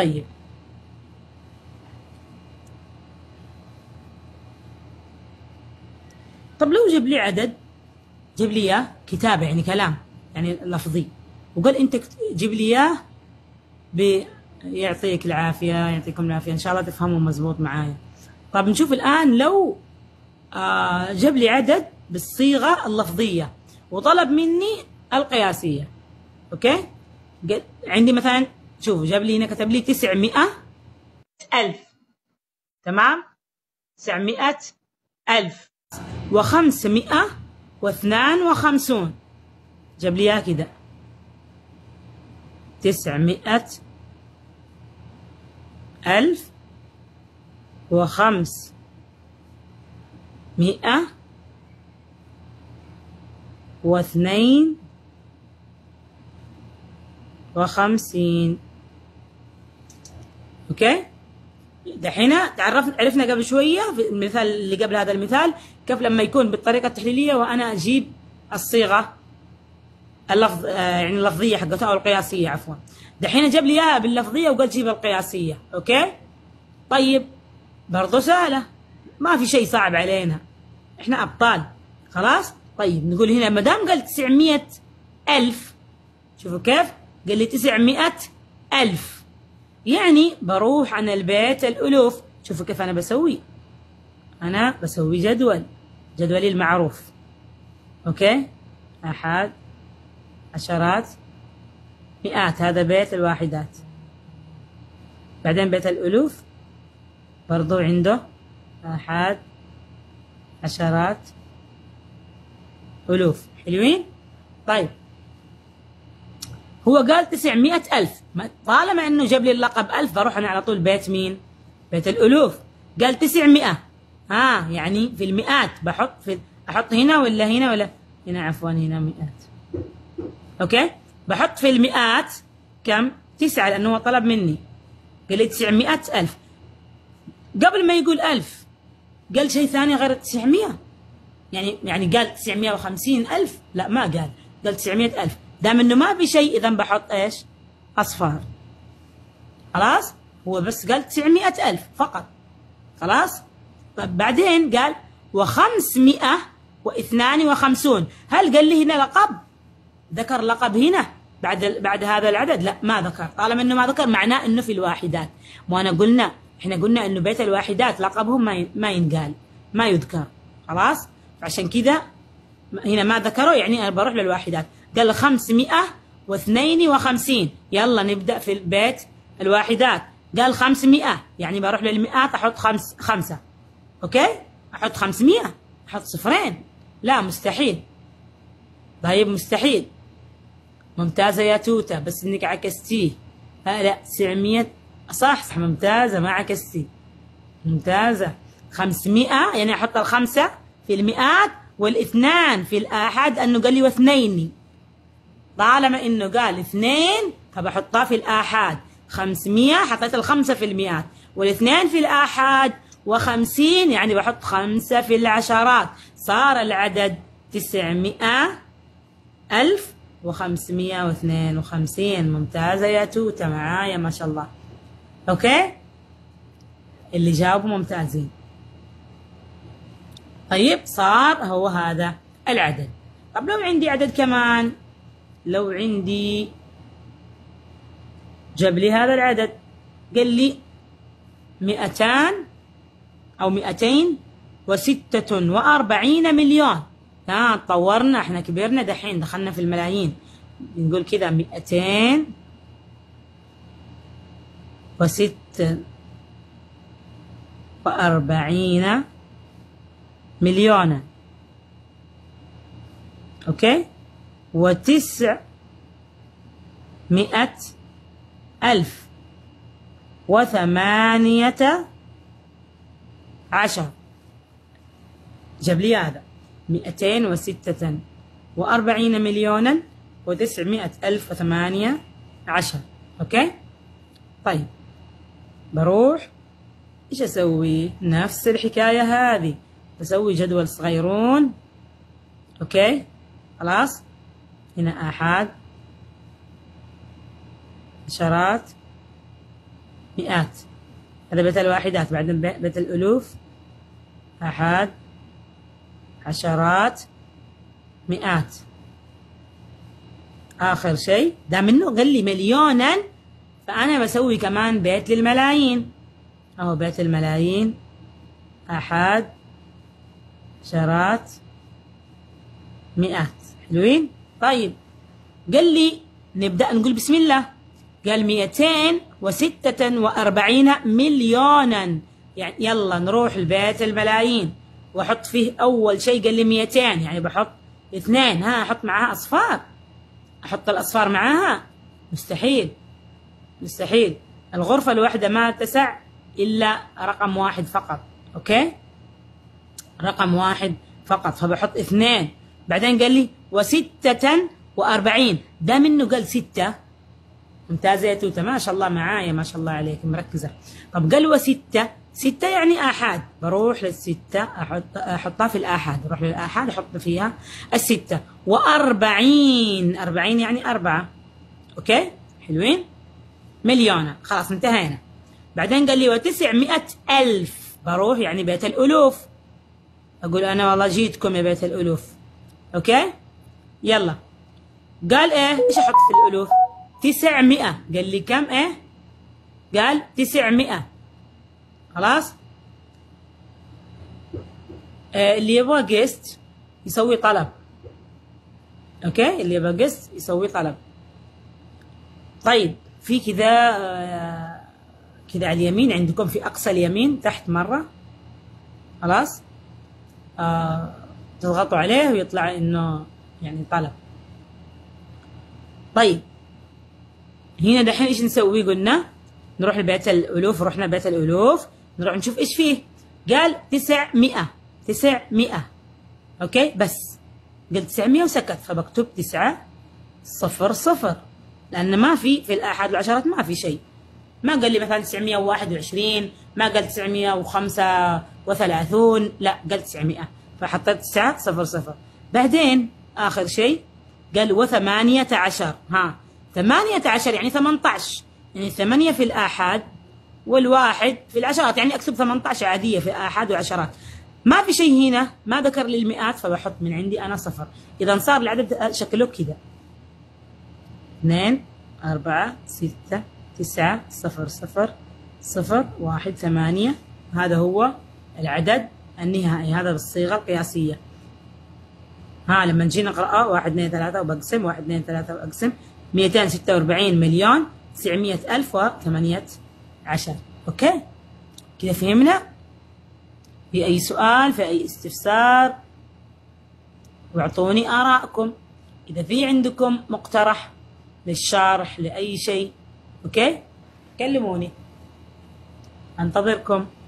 طيب طب لو جاب لي عدد، جيب لي اياه كتابه يعني كلام يعني لفظي، وقال انت جيب لي اياه يعطيك العافيه، يعطيكم العافيه، ان شاء الله تفهموا مزبوط معايا. طب نشوف الان لو جاب لي عدد بالصيغه اللفظيه وطلب مني القياسيه. اوكي، عندي مثلا شوفوا جاب لي هنا كتب لي 900,000، تمام، 900,000 و552، جاب لي اياها كده 900,000 و552. اوكي، دحين عرفنا قبل شويه في المثال اللي قبل هذا المثال كيف لما يكون بالطريقه التحليليه وانا اجيب الصيغه اللفظ يعني اللفظيه حقتها او القياسيه عفوا. دحين جاب لي اياها باللفظيه وقال جيب القياسيه. اوكي، طيب برضه سهله، ما في شيء صعب علينا، احنا ابطال خلاص. طيب نقول هنا ما دام قال 900,000، شوفوا كيف قال لي 900,000، يعني بروح عن البيت الألوف. شوفوا كيف أنا بسوي، أنا بسوي جدولي المعروف. أوكي، أحد، عشرات، مئات، هذا بيت الواحدات. بعدين بيت الألوف برضو عنده أحد، عشرات، ألوف. حلوين؟ طيب هو قال 900,000، طالما انه جاب لي اللقب 1000 بروح انا على طول بيت مين؟ بيت الالوف. قال 900، يعني في المئات احط هنا ولا هنا ولا هنا، عفوا هنا مئات. اوكي، بحط في المئات كم؟ 9 لانه هو طلب مني، قال لي 900,000. قبل ما يقول 1000 قال شيء ثاني غير 900، يعني قال 950,000؟ لا ما قال 900,000. دام انه ما في شيء اذا بحط ايش؟ اصفار. خلاص، هو بس قال 900,000 فقط. خلاص. طيب بعدين قال و552، هل قال لي هنا لقب؟ ذكر لقب هنا بعد هذا العدد؟ لا ما ذكر. طالما انه ما ذكر معناه انه في الواحدات، وانا احنا قلنا انه بيت الواحدات لقبهم ما ينقال، ما يذكر. خلاص، عشان كذا هنا ما ذكره، يعني انا بروح للواحدات. قال 552، يلا نبدأ في البيت الواحدات. قال 500، يعني بروح للمئات احط خمسة. اوكي، احط 500، احط صفرين؟ لا مستحيل. طيب مستحيل. ممتازة يا توتة، بس انك عكستيه. لا 900 صح ممتازة، ما عكستي، ممتازة. 500 يعني احط الخمسة في المئات والاثنان في الآحاد، انه قال لي واثنين. طالما انه قال اثنين فبحطها في الآحاد. 500 حطيت الخمسة في المئات والاثنين في الآحاد، و50 يعني بحط 5 في العشرات. صار العدد 900,552. ممتازة يا توتة، معايا ما شاء الله. اوكي، اللي جاوبوا ممتازين. طيب صار هو هذا العدد. طب لو عندي عدد كمان، لو عندي جاب لي هذا العدد، قال لي 200 أو 246 مليون. تطورنا، احنا كبرنا دحين، دخلنا في الملايين. نقول كذا 246 مليونا. اوكي، و900,018. جاب لي هذا 246 مليونا و900,018. اوكي، طيب بروح ايش اسوي؟ نفس الحكاية هذه، بسوي جدول صغيرون. اوكي، خلاص، هنا آحاد، عشرات، مئات. هذا بيت الواحدات. بعدين بيت الألوف، آحاد، عشرات، مئات. آخر شيء دام إنه قال لي مليونا، فأنا بسوي كمان بيت للملايين، أهو بيت الملايين، آحاد، عشرات، مئات. حلوين؟ طيب قال لي نبدأ نقول بسم الله. قال 246 مليونا. يعني يلا نروح لبيت الملايين واحط فيه اول شيء. قال لي 200، يعني بحط 2. ها احط معاها اصفار؟ احط الاصفار معاها؟ مستحيل، مستحيل. الغرفة الواحدة ما تسع الا رقم واحد فقط. اوكي، رقم واحد فقط، فبحط 2. بعدين قال لي 46. ده منه قال 6. ممتازة يا توتة، ما شاء الله معايا، ما شاء الله عليك مركزة. طب قال وستة، 6 يعني آحاد، بروح للستة أحطها في الآحاد، أروح للآحاد أحط فيها الستة. 40 يعني 4. أوكي حلوين. مليونة، خلاص انتهينا. بعدين قال لي 900,000، بروح يعني بيت الألوف، أقول أنا والله جيتكم يا بيت الألوف. أوكي يلا. قال إيه؟ إيش أحط في الألوف؟ 900. قال لي كم إيه؟ قال 900. خلاص. اللي يبغى جيست يسوي طلب. اوكي، اللي يبغى جيست يسوي طلب. طيب في كذا كذا على اليمين عندكم، في اقصى اليمين تحت مره. خلاص تضغطوا عليه ويطلع انه يعني طلب. طيب هنا دحين ايش نسوي؟ قلنا نروح لبيت الألوف، رحنا بيت الألوف نروح نشوف إيش فيه. قال 900. أوكي بس قلت 900 وسكت، فبكتب 900 لأن ما في الآحاد والعشرات ما في شيء. ما قال لي مثلا 921، ما قال 935، لا قال 900، فحطيت 900. بعدين آخر شيء قال و18. ها 18 يعني 18، يعني 8 في الآحاد والواحد في العشرات، يعني أكتب 18 عادية في آحاد وعشرات. ما في شيء هنا، ما ذكر لي المئات، فبحط من عندي أنا 0. إذا صار العدد شكله كذا 2 4 6 9 0 0 0 1 8. هذا هو العدد النهائي، هذا بالصيغة القياسية. ها لما نجي نقرأ 1 2 3 وبقسم، 1 2 3 وأقسم، 246,900,018. اوكي كذا فهمنا؟ في اي سؤال، في اي استفسار؟ واعطوني آراءكم اذا في عندكم مقترح للشرح لأي شيء. اوكي كلموني، انتظركم.